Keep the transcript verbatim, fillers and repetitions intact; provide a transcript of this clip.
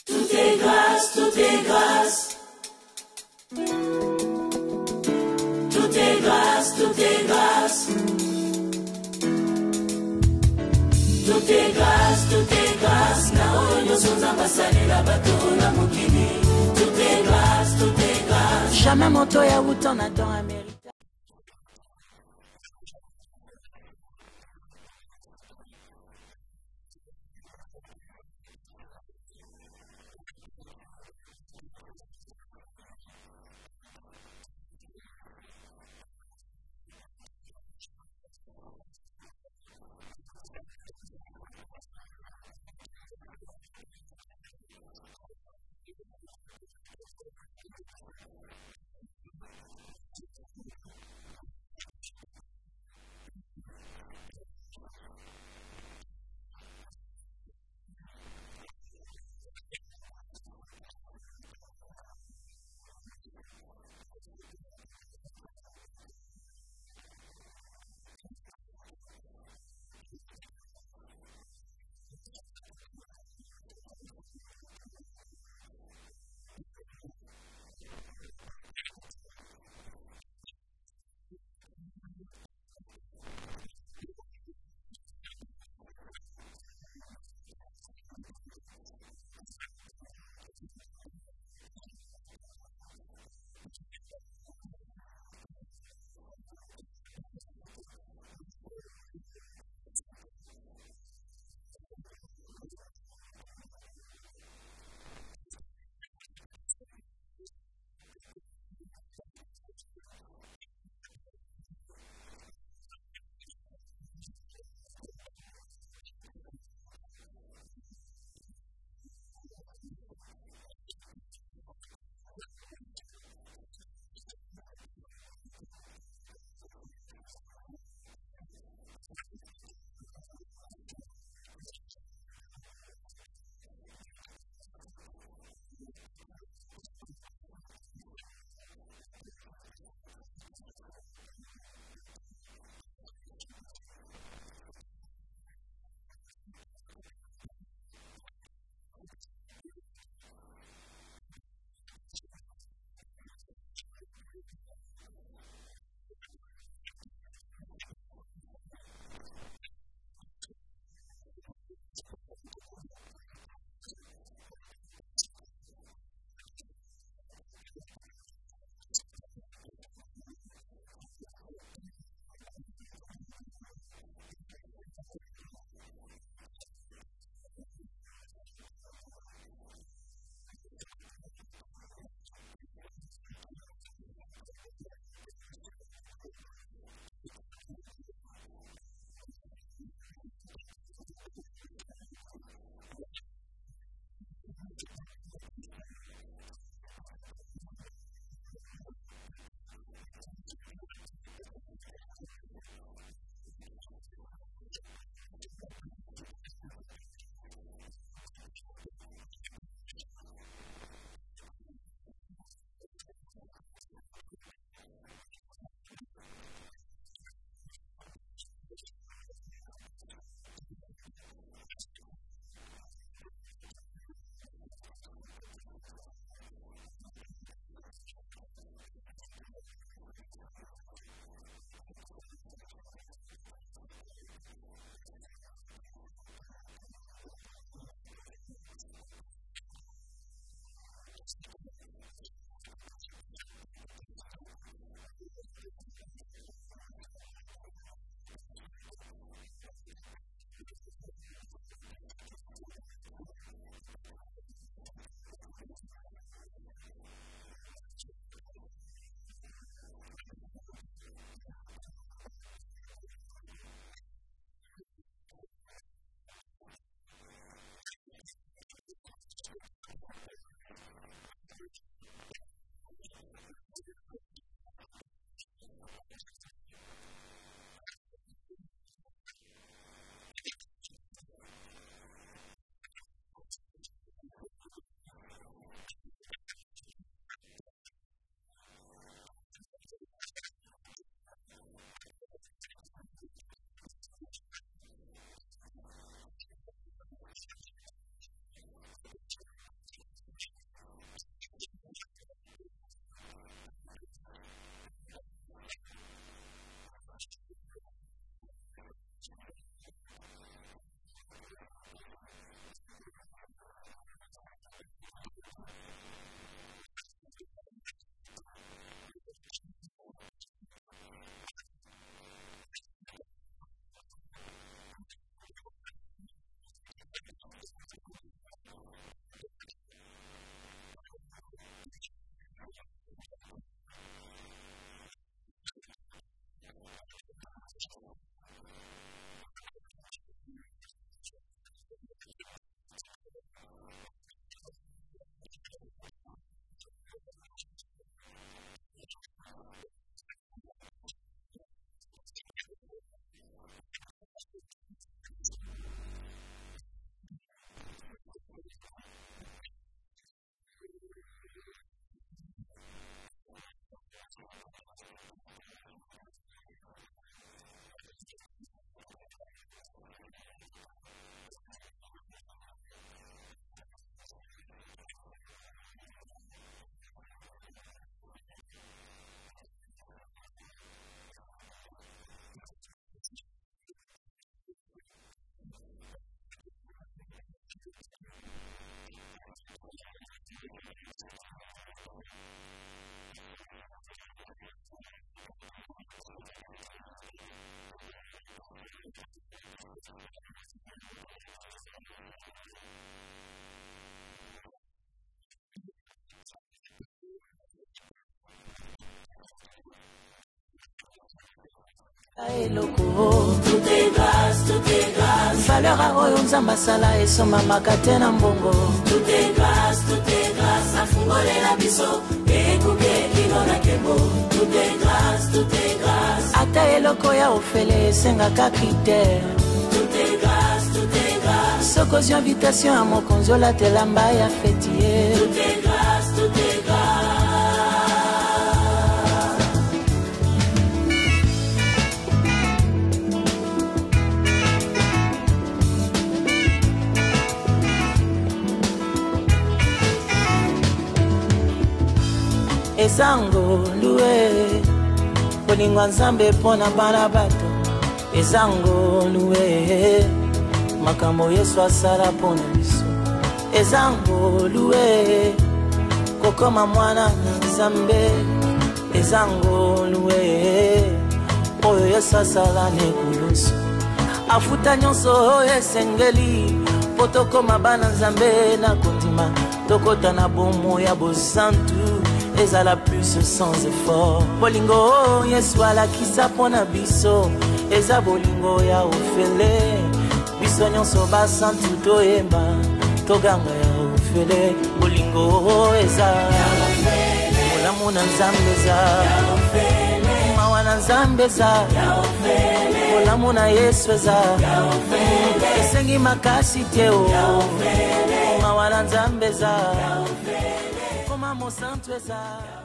Tout est grâce, tout est grâce. Tout est grâce, tout est grâce. Tout est grâce, tout est grâce. Na onyo sonza basali la bato na mokili. Tout est grâce, tout est grâce. Jamais moto ya wuto na don Amerika. Tout est grâce, tout est grâce. Valeur à Oyonza Masala et son mama Katena Mbongo. Tout est grâce, tout est grâce. Afungole la biso et kuke kinona kembo. Tout est grâce, tout est grâce. Ata eloko ya ofele senga kakite. Tout est grâce, tout est grâce. Sokozi invitation à mon konzo la telamba ya fêtier. Tout est grâce, tout est grâce. Ezango luwe Polingwa nzambe pona bana bato. Ezango luwe Makambo Yesu asala pona biso. Ezango luwe Kokoma mwana na nzambe. Ezango luwe Oyo Yesu asala nekulusu. Afuta nyonso esengeli potokoma bana nzambe na kontima. Tokota na bomo ya bosantu. Ezala plus sans effort. Bolingo Yesu alakisa pona biso. Eza bolingo ya ofele. Biso nyonso basantu toyemba. Toganga ya ofele. Bolingo eza ya ofele. Molamu na nzambe eza ya ofele. Mawa na nzambe eza ya ofele. Molamu na Yesu eza ya ofele. Esengi makasi teo ya ofele. Mawa na nzambe eza ya ofele. Como santo esa